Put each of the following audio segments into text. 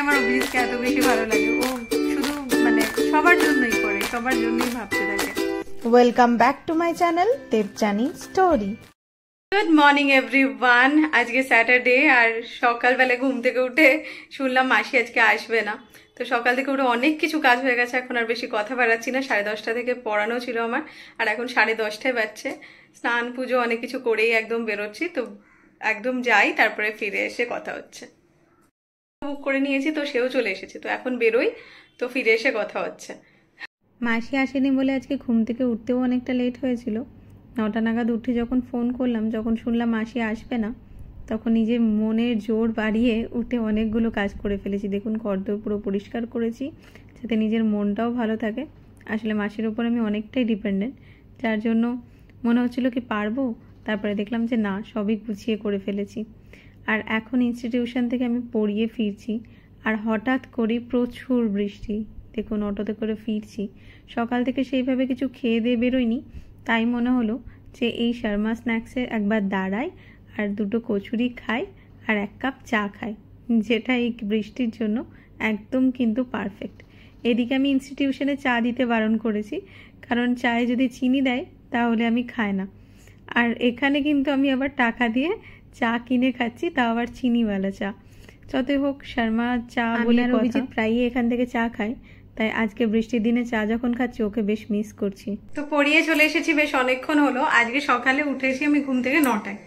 আমার অভিজিৎকে এত বেশি ভালো লাগে। ও শুধু মানে সবার জন্যই করে, সবার জন্যই ভাবতে থাকে। Welcome back to my channel Debjani story. Good morning everyone. আজকে স্যাটারডে আর সকালবেলা ঘুম থেকে উঠে শুনলাম মাসি আজকে আসবে না। তো সকাল থেকে উঠে অনেক কিছু কাজ হয়ে গেছে, এখন আর বেশি কথা বাড়াচ্ছি না। 10:30 থেকে পড়ানো ছিল আমার, আর এখন 10:30 বাজছে। স্নান পুজো অনেক কিছু করেই একদম বেরোচ্ছি, তো একদম যাই, তারপরে ফিরে এসে কথা হচ্ছে। বুক করে নিয়েছি, তো সেও চলে এসেছে, তো এখন বেরোই, তো ফিরে এসে কথা হচ্ছে। মাসি আসেনি বলে আজকে ঘুম থেকে উঠতেও অনেকটা লেট হয়েছিল। 9টা নাগাদ উঠে যখন ফোন করলাম, যখন শুনলাম মাসি আসবে না, তখন নিজের মনের জোর বাড়িয়ে উঠে অনেকগুলো কাজ করে ফেলেছি। দেখুন, ঘরদোর পুরো পরিষ্কার করেছি যাতে নিজের মনটাও ভালো থাকে। আসলে মাসির ওপর আমি অনেকটাই ডিপেন্ডেন্ট, যার জন্য মনে হচ্ছিল কি পারবো, তারপরে দেখলাম যে না, সবই গুছিয়ে করে ফেলেছি। আর এখন ইনস্টিটিউশন থেকে আমি পড়িয়ে ফিরছি, আর হঠাৎ করে প্রচুর বৃষ্টি। দেখুন, অটোতে করে ফিরছি, সকাল থেকে সেইভাবে কিছু খেয়ে দিয়ে বেরোয়নি, তাই মনে হলো যে এই শর্মা স্ন্যাক্সে একবার দাঁড়াই, আর দুটো কচুরি খাই, আর 1 কাপ চা খাই, যেটা এই বৃষ্টির জন্য একদম কিন্তু পারফেক্ট। এদিকে আমি ইনস্টিটিউশনে চা দিতে বারণ করেছি, কারণ চায়ে যদি চিনি দেয় তাহলে আমি খাই না। আর এখানে কিন্তু আমি আবার টাকা দিয়ে চা কিনে খাচ্ছি, তাও আবার চিনিওয়ালা চা। যতই হোক, শর্মা চা বলে অভিজিৎ প্রায়ই এখান থেকে চা খায়, তাই আজকে বৃষ্টির দিনে চা যখন খাচ্ছি ওকে বেশ মিস করছি। তো পড়িয়ে চলে এসেছি, বেশ অনেকক্ষণ হলো। আজকে সকালে উঠেছি আমি ঘুম থেকে 9টায়।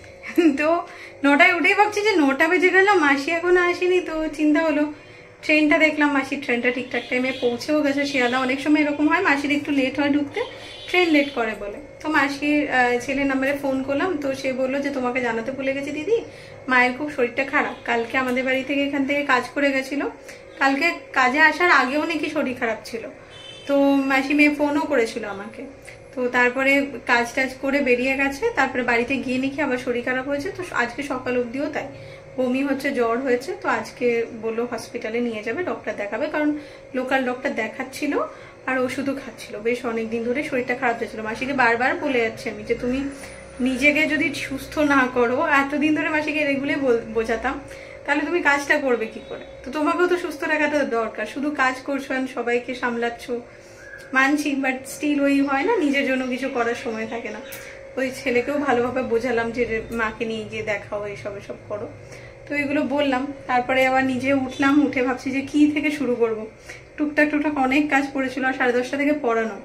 তো 9টায় উঠেই ভাবছি যে 9টা বেজে গেল, মাসি এখনো আসেনি। তো চিন্তা হলো, ট্রেনটা দেখলাম, মাসির ট্রেনটা ঠিকঠাক টাইমে পৌঁছেও গেছে। শিয়ালদা অনেক সময় এরকম হয়, মাসির একটু লেট হয় ঢুকতে, ট্রেন লেট করে বলে। তো মাসির ছেলের নাম্বারে ফোন করলাম, তো সে বললো যে তোমাকে জানাতে ভুলে গেছি দিদি, মায়ের খুব শরীরটা খারাপ। কালকে আমাদের বাড়ি থেকে এখান থেকে কাজ করে গেছিল, কালকে কাজে আসার আগেও নাকি শরীর খারাপ ছিল। তো মাসি মেয়ে ফোনও করেছিল আমাকে। তো তারপরে কাজ টাজ করে বেরিয়ে গেছে, তারপরে বাড়িতে গিয়ে নাকি আবার শরীর খারাপ হয়েছে। তো আজকে সকাল অবধিও তাই, বমি হচ্ছে, জ্বর হয়েছে। তো আজকে বললো হসপিটালে নিয়ে যাবে, ডক্টর দেখাবে, কারণ লোকাল ডক্টর দেখাচ্ছিল আর ওষুধও খাচ্ছিল। বেশ অনেকদিন ধরে শরীরটা খারাপ হয়েছিল। মাসিকে বারবার বলে যাচ্ছে আমি যে তুমি নিজেকে যদি সুস্থ না করো, এতদিন ধরে মাসিকে এগুলো বোঝাতাম, তাহলে তুমি কাজটা করবে কি করে? তো তোমাকেও তো সুস্থ রাখাটা দরকার, শুধু কাজ করছো আর সবাইকে সামলাচ্ছ, মানছি, বাট স্টিল ওই হয় না, নিজের জন্য কিছু করার সময় থাকে না। ওই ছেলেকেও ভালোভাবে বোঝালাম যে মাকে নিয়ে গিয়ে দেখাও, এইসব এসব করো। তো এগুলো বললাম, তারপরে আবার নিজে উঠলাম, উঠে ভাবছি যে কি থেকে শুরু করব। টুকটাক টুকটাক অনেক কাজ পড়েছিল, আর 10:30 থেকে পড়ানো।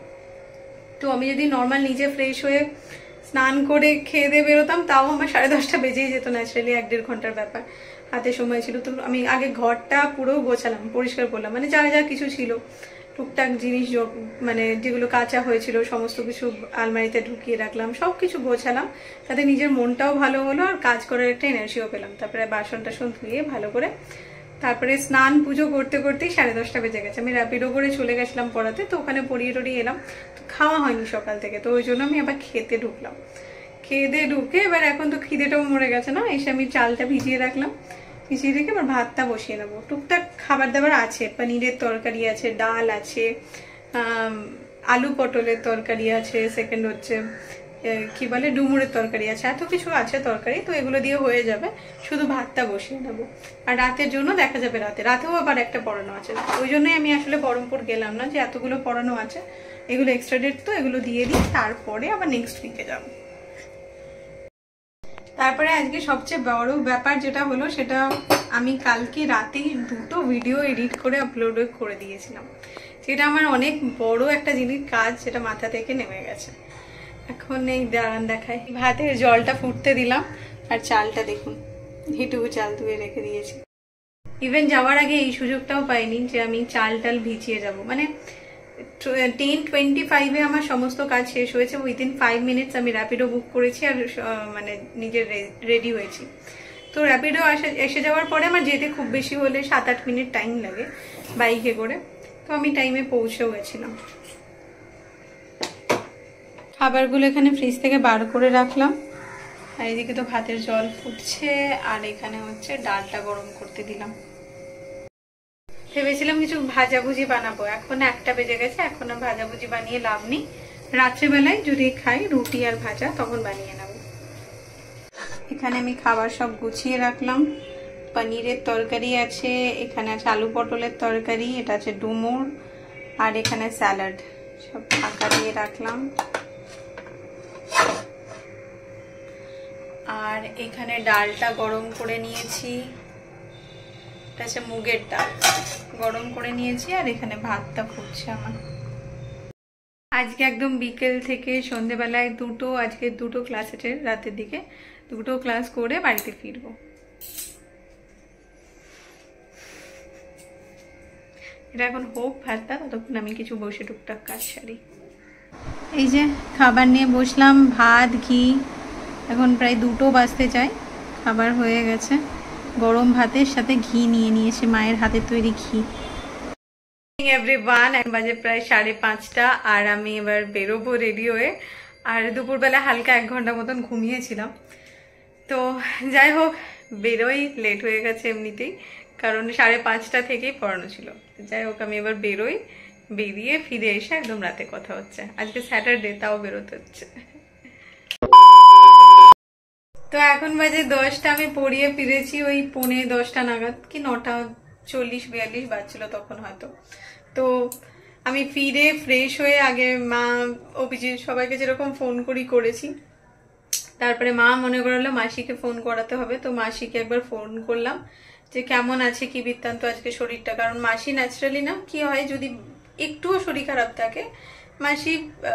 তো আমি যদি নর্মাল নিজে ফ্রেশ হয়ে স্নান করে খেয়ে দিয়ে বেরোতাম, তাও আমার 10:30 বেজেই যেত ন্যাচারালি, 1-1.5 ঘন্টার ব্যাপার, হাতে সময় ছিল। তো আমি আগে ঘরটা পুরো গোছালাম, পরিষ্কার করলাম, মানে যা যা কিছু ছিল টুকটাক জিনিস, মানে যেগুলো কাঁচা হয়েছিল সমস্ত কিছু আলমারিতে ঢুকিয়ে রাখলাম, সবকিছু গোছালাম, তাতে নিজের মনটাও ভালো হলো আর কাজ করার একটা এনার্জিও পেলাম। তারপরে বাসন টাসন ধুয়ে ভালো করে, তারপরে স্নান পুজো করতে করতেই 10:30 বেজে গেছে। আমি র্যাপিডো করে চলে গেছিলাম পড়াতে, তো ওখানে পড়িয়ে টড়িয়ে এলাম। তো খাওয়া হয়নি সকাল থেকে, তো ওই জন্য আমি আবার খেতে ঢুকলাম। খেয়ে দিয়ে ঢুকে এবার এখন তো খিদেটাও মরে গেছে না, এসে আমি চালটা ভিজিয়ে রাখলাম, ভিজিয়ে রেখে এবার ভাতটা বসিয়ে নেবো। টুকটাক খাবার দাবার আছে, পনিরের তরকারি আছে, ডাল আছে, আলু পটলের তরকারি আছে, সেকেন্ড হচ্ছে কি বলে ডুমুরের তরকারি আছে, এত কিছু আছে তরকারি। তো এগুলো দিয়ে হয়ে যাবে, শুধু ভাতটা বসিয়ে নেবো। আর রাতের জন্য দেখা যাবে, রাতেও আবার একটা পড়ানো আছে। ওই জন্যই আমি আসলে বহরমপুর গেলাম না, যে এতগুলো পড়ানো আছে, এগুলো এক্সট্রা ডেট, তো এগুলো দিয়ে দিই, তারপরে আবার নেক্সট উইকে যাবো। তারপরে আজকে সবচেয়ে বড় ব্যাপার যেটা হলো, সেটা আমি কালকে রাতেই 2টো ভিডিও এডিট করে আপলোড করে দিয়েছিলাম। সেটা আমার অনেক বড় একটা জিনিস, কাজ, সেটা মাথা থেকে নেমে গেছে। এখন এই দাঁড়ান দেখাই, ভাতের জলটা ফুটতে দিলাম, আর চালটা দেখুন, এইটুকু চাল ধুয়ে রেখে দিয়েছি। ইভেন যাওয়ার আগে এই সুযোগটাও পাইনি যে আমি চাল টাল ভিজিয়ে যাব, মানে 10:25 আমার সমস্ত কাজ শেষ হয়েছে। উইদিন 5 মিনিটস আমি র্যাপিডো বুক করেছি, আর মানে নিজের রেডি হয়েছি। তো র্যাপিডো এসে যাওয়ার পরে আমার যেতে খুব বেশি হলে 7-8 মিনিট টাইম লাগে বাইকে করে, তো আমি টাইমে পৌঁছেও গেছিলাম। খাবারগুলো এখানে ফ্রিজ থেকে বার করে রাখলাম, আর এদিকে তো ভাতের জল ফুটছে, আর এখানে হচ্ছে ডালটা গরম করতে দিলাম। ভেবেছিলাম কিছু ভাজাভুজি বানাবো, এখন 1টা বেজে গেছে, এখন আর ভাজাভুজি বানিয়ে লাভ নেই। রাত্রেবেলায় যদি খাই রুটি আর ভাজা, তখন বানিয়ে নেব। এখানে আমি খাবার সব গুছিয়ে রাখলাম, পনিরের তরকারি আছে, এখানে আছে আলু পটলের তরকারি, এটা আছে ডুমুর, আর এখানে স্যালাড। সব ঢাকা দিয়ে রাখলাম। আর এখানে ডালটা গরম করে নিয়েছি, এটা আছে মুগের ডাল, গরম করে নিয়েছি। আর এখানে ভাতটা ফুটছে আমার। আজকে একদম বিকেল থেকে সন্ধেবেলায় আজকে দুটো ক্লাস আছে, রাতের দিকে দুটো ক্লাস করে বাড়িতে ফিরবো। এটা এখন হোক ভাতটা, ততক্ষণ আমি কিছু বসে টুকটাক কাজ সারি। এই যে খাবার নিয়ে বসলাম, ভাত ঘি। এখন প্রায় 2টো বাজতে যায়, খাবার হয়ে গেছে। গরম ভাতের সাথে ঘি নিয়ে নিয়েছি, মায়ের হাতের তৈরি ঘি। এভরিওয়ান, এখন বাজে প্রায় 5:30, আর আমি এবার বেরোবো রেডি হয়ে। আর দুপুরবেলা হালকা 1 ঘন্টা মতন ঘুমিয়েছিলাম। তো যাই হোক, বেরোই, লেট হয়ে গেছে এমনিতেই, কারণ 5:30 থেকেই পড়ানো ছিল। যাই হোক, আমি এবার বেরোই, বেরিয়ে ফিরে এসে একদম রাতে কথা হচ্ছে। আজকে স্যাটারডে, তাও বেরোতে হচ্ছে। তো এখন বাজে 10টা, আমি পড়িয়ে ফিরেছি ওই 10:45 নাগাদ, কি 9:40-42 বাজছিল তখন হয়তো। তো আমি ফিরে ফ্রেশ হয়ে আগে মা, অভিজিৎ, সবাইকে যেরকম ফোন করেছি। তারপরে মা মনে করলো মাসিকে ফোন করাতে হবে, তো মাসিকে একবার ফোন করলাম যে কেমন আছে, কি বৃত্তান্ত আজকে শরীরটা। কারণ মাসি ন্যাচারালি না, কি হয় যদি একটুও শরীর খারাপ থাকে, মাসি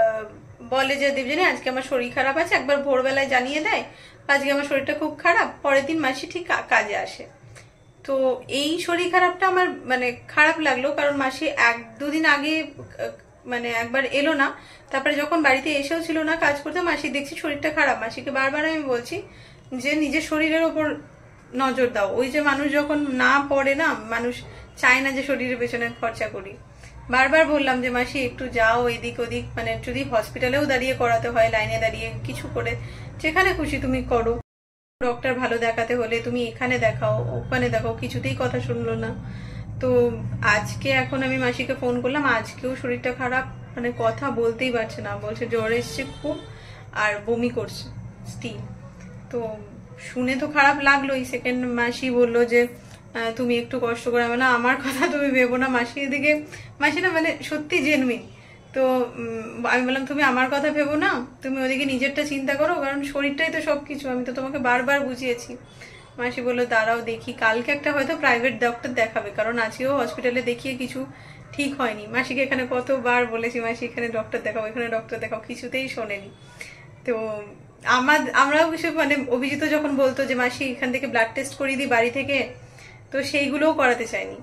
বলে যে দেবজানি আজকে আমার শরীর খারাপ আছে, একবার ভোরবেলায় জানিয়ে দেয় আজকে আমার শরীরটা খুব খারাপ, পরের দিন মাসি ঠিক কাজে আসে। তো এই শরীর খারাপটা আমার মানে খারাপ লাগলো, কারণ মাসি 1-2 দিন আগে মানে একবার এলো না, তারপরে যখন বাড়িতে এসেও ছিল না কাজ করতে, মাসি দেখছি শরীরটা খারাপ। মাসিকে বারবার আমি বলছি যে নিজের শরীরের ওপর নজর দাও। ওই যে মানুষ যখন না পড়ে না, মানুষ চায় না যে শরীরের পেছনে খরচা করি। বারবার বললাম যে মাসি একটু যাও এদিক ওদিক, মানে যদি হসপিটালেও দাঁড়িয়ে করাতে হয়, লাইনে দাঁড়িয়ে কিছু করে, যেখানে খুশি তুমি করো। ডক্টর ভালো দেখাতে হলে তুমি এখানে দেখাও, ওখানে দেখাও, কিছুতেই কথা শুনলো না। তো আজকে এখন আমি মাসিকে ফোন করলাম, আজকেও শরীরটা খারাপ, মানে কথা বলতেই পারছে না, বলছে জ্বর এসছে খুব আর বমি করছে স্টিল। তো শুনে তো খারাপ লাগলোই। সেকেন্ড মাসি বললো যে তুমি একটু কষ্ট করে, না আমার কথা তুমি ভেবো না। মাসি এদিকে, মাসি না মানে সত্যি জেনুইন। তো আমি বললাম তুমি আমার কথা ভেবো না, তুমি ওদিকে নিজেরটা চিন্তা করো, কারণ শরীরটাই তো সবকিছু, আমি তো তোমাকে বারবার বুঝিয়েছি। মাসি বললো দাঁড়াও দেখি, কালকে একটা হয়তো প্রাইভেট ডক্টর দেখাবে, কারণ আজকেও হসপিটালে দেখিয়ে কিছু ঠিক হয়নি। মাসিকে এখানে কতবার বলেছি মাসি এখানে ডক্টর দেখাও, এখানে ডক্টর দেখাও, কিছুতেই শোনেনি। তো আমরাও কিছু মানে অভিজিৎ যখন বলতো যে মাসি এখান থেকে ব্লাড টেস্ট করিয়ে দিই বাড়ি থেকে, তো সেইগুলোও করাতে চাইনি।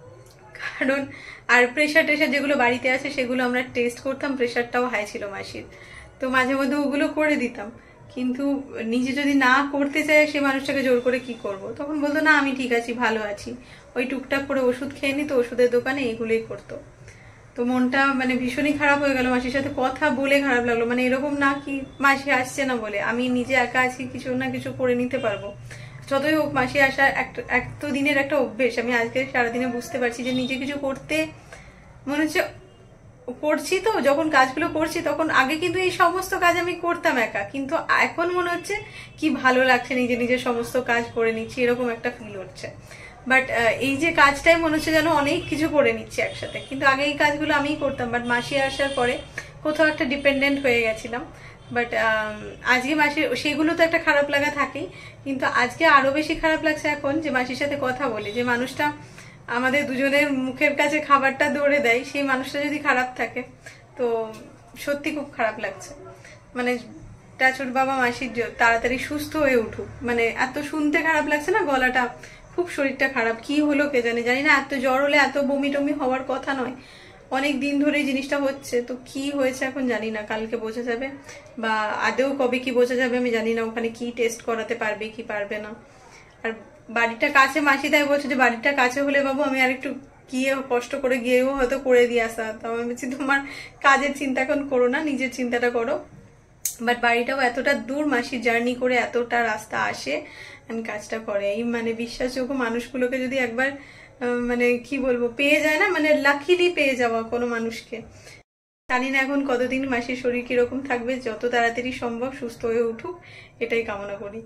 কারণ আর প্রেশার যেগুলো বাড়িতে আছে সেগুলো আমরা টেস্ট করতাম, প্রেশারটাও হাই ছিল মাসির, তো মাঝে মধ্যে ওগুলো করে দিতাম। কিন্তু নিজে যদি না করতে চায়, সে মানুষটাকে জোর করে কি করব। তখন বলতো না আমি ঠিক আছি, ভালো আছি, ওই টুকটাক করে ওষুধ খেয়ে নিত, ওষুধের দোকানে এগুলোই করতো। তো মনটা মানে ভীষণই খারাপ হয়ে গেল। মাসির সাথে কথা বলে খারাপ লাগলো, মানে এরকম না কি মাসি আসছে না বলে, আমি নিজে একা আছি, কিছু না কিছু করে নিতে পারবো। যতই হোক মাসি আসা এত দিনের একটা অভ্যেস। আমি আজকে সারাদিনে বুঝতে পারছি যে নিজে কিছু করতে মনে হচ্ছে করছি। তো যখন কাজগুলো করছি তখন আগে কিন্তু এই সমস্ত কাজ আমি করতাম একা, কিন্তু এখন মনে হচ্ছে কি ভালো লাগছে, নিজে নিজে সমস্ত কাজ করে নিচ্ছি, এরকম একটা ফিল হচ্ছে। বাট এই যে কাজটাই মনে হচ্ছে যেন অনেক কিছু করে নিচ্ছি একসাথে, কিন্তু আগে এই কাজগুলো আমিই করতাম। বাট মাসি আসার পরে কোথাও একটা ডিপেন্ডেন্ট হয়ে গেছিলাম। বাট আজকে মাসির সেগুলো তো একটা খারাপ লাগা থাকেই, কিন্তু আজকে আরো বেশি খারাপ লাগছে এখন যে মাসির সাথে কথা বলে, যে মানুষটা আমাদের দুজনের মুখের কাছে খাবারটা ধরে দেয়, সেই মানুষটা যদি খারাপ থাকে তো সত্যি খুব খারাপ লাগছে। মানে টাচুর বাবা মাসির তাড়াতাড়ি সুস্থ হয়ে উঠুক, মানে এত শুনতে খারাপ লাগছে না, গলাটা খুব শরীরটা খারাপ, কি হলো কে জানি না। এত জ্বর হলে এত বমি টমি হওয়ার কথা নয়, অনেক দিন ধরে জিনিসটা হচ্ছে। তো কি হয়েছে এখন জানি না, কালকে বোঝা যাবে, বা আদেও কবে কি বোঝা যাবে আমি জানি না। ওখানে কি টেস্ট করাতে পারবে কি পারবে না। আর বাড়িটা কাছে, মাসি তাই বলছে যে বাড়িটা কাছে হলে বাবু আমি আর একটু গিয়ে কষ্ট করে গিয়েও হয়তো করে দিয়ে আসা। তো আমি বলছি তোমার কাজের চিন্তা এখন করো না, নিজের চিন্তাটা করো। বাট বাড়িটাও এতটা দূর, মাসি জার্নি করে এতটা রাস্তা আসে আমি কাজটা করে। এই মানে বিশ্বাসযোগ্য মানুষগুলোকে যদি একবার মানে কি বলবো পেয়ে যায় না, মানে লাকিলি পেয়ে যাওয়া কোনো মানুষকে। জানি না এখন কতদিন মাসির শরীর কিরকম থাকবে, যত তাড়াতাড়ি সম্ভব সুস্থ হয়ে উঠুক এটাই কামনা করি।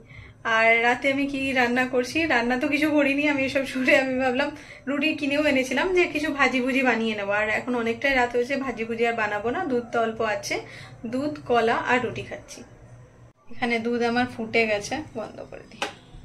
আর রাতে আমি কি রান্না করছি, রান্না তো কিছু করিনি আমি, এসব শুনে আমি ভাবলাম রুটি কিনেও এনেছিলাম যে কিছু ভাজি ভুজি বানিয়ে নেবো। আর এখন অনেকটাই রাত হয়েছে, ভাজি ভুজি আর বানাবো না, দুধ তো অল্প আছে, দুধ কলা আর রুটি খাচ্ছি। এখানে দুধ আমার ফুটে গেছে, বন্ধ করে দিই।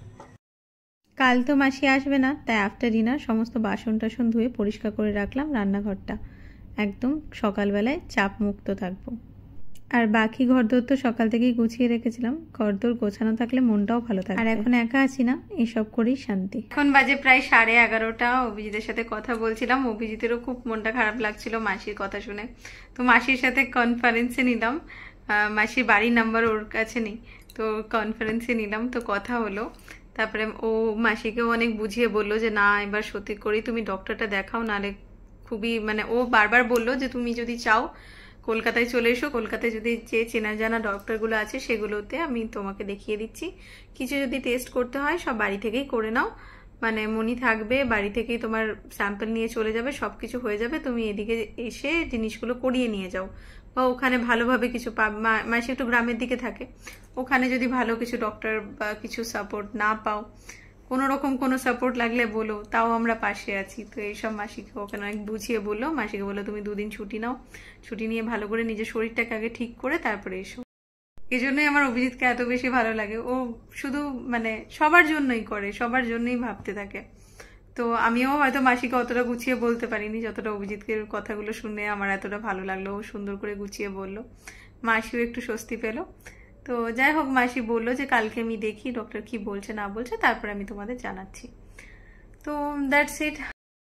কাল তো মাসি আসবে না, তাই আফটার ডিনার সমস্ত বাসন টাসন ধুয়ে পরিষ্কার করে রাখলাম রান্নাঘরটা, একদম সকালবেলায় চাপ মুক্ত থাকবো। আর বাকি ঘরদোর তো সকাল থেকেই গুছিয়ে রেখেছিলাম, ঘরদোর গোছানো থাকলে মনটাও ভালো থাকে। আর এখন একা আছি না, এসব করেই শান্তি। এখন বাজে প্রায় 11:30। অভিজিতের সাথে কথা বলছিলাম, অভিজিতেরও খুব মনটা খারাপ লাগছিল মাসির কথা শুনে, তো মাসির সাথে কনফারেন্সে নিলাম। মাসির বাড়ির নাম্বার ওর কাছে নেই, তো কনফারেন্সে নিলাম, তো কথা হলো। তারপরে ও মাসিকেও অনেক বুঝিয়ে বললো যে না এবার সত্যি করি তুমি ডক্টরটা দেখাও, নাহলে খুবই মানে ও বারবার বললো যে তুমি যদি চাও কলকাতায় চলে এসো, কলকাতায় যদি যে চেনা জানা ডক্টরগুলো আছে সেগুলোতে আমি তোমাকে দেখিয়ে দিচ্ছি, কিছু যদি টেস্ট করতে হয় সব বাড়ি থেকেই করে নাও, মানে মনি থাকবে, বাড়ি থেকেই তোমার স্যাম্পল নিয়ে চলে যাবে, সবকিছু হয়ে যাবে, তুমি এদিকে এসে জিনিসগুলো করিয়ে নিয়ে যাও, বা ওখানে ভালোভাবে কিছু মাসি একটু গ্রামের দিকে থাকে, ওখানে যদি ভালো কিছু ডক্টর বা কিছু সাপোর্ট না পাও, কোনো রকম কোনো সাপোর্ট লাগলে বলো, তাও আমরা পাশে আছি। তো এইসব মাসিকে ওখানে অনেক বুঝিয়ে বললো, মাসিকে বললো তুমি 2 দিন ছুটি নাও, ছুটি নিয়ে ভালো করে নিজের শরীরটাকে আগে ঠিক করে তারপরে এসো। এই জন্যই আমার অভিজিৎকে এত বেশি ভালো লাগে, ও শুধু মানে সবার জন্যই করে, সবার জন্যই ভাবতে থাকে। তো আমিও হয়তো মাসিকে অতটা গুছিয়ে বলতে পারিনি, যতটা অভিজিৎকে কথাগুলো শুনে আমার এতটা ভালো লাগলো, ও সুন্দর করে গুছিয়ে বললো, মাসিও একটু স্বস্তি পেলো। তো যাই হোক, মাসি বললো যে কালকে আমি দেখি ডক্টর কি বলছে না বলছে, তারপরে আমি তোমাদের জানাচ্ছি। তো দ্যাটস ইট।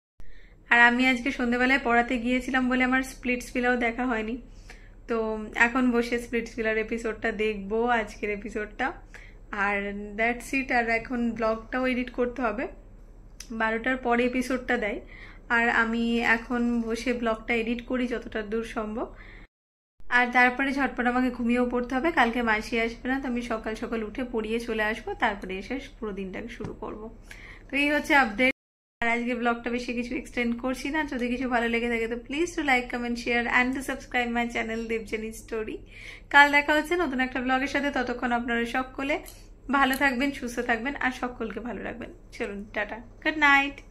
আর আমি আজকে সন্ধ্যেবেলায় পড়াতে গিয়েছিলাম বলে আমার স্প্লিটসভিলাও দেখা হয়নি, তো এখন বসে স্প্লিটসভিলার এপিসোডটা দেখবো, আজকের এপিসোডটা। আর দ্যাটস ইট। আর এখন ব্লগটাও এডিট করতে হবে, 12টার পরে এপিসোডটা দেয়, আর আমি এখন বসে ব্লগটা এডিট করি যতটা দূর সম্ভব। আর তারপরে ঝটপট আমাকে ঘুমিয়েও পড়তে হবে, কালকে মাসি আসবে না, তো আমি সকাল সকাল উঠে পড়িয়ে চলে আসবো, তারপরে এসে পুরো দিনটাকে শুরু করব। তো এই হচ্ছে আপডেট। আর আজকে ব্লগটা বেশি কিছু এক্সটেন্ড করছি না, যদি কিছু ভালো লেগে থাকে তো please to like comment share and to subscribe my channel Debjani story. কাল দেখা হচ্ছে নতুন একটা ব্লগের সাথে, ততক্ষণ আপনারা সকলে ভালো থাকবেন, সুস্থ থাকবেন আর সকলকে ভালো রাখবেন। চলুন টাটা, গুড নাইট।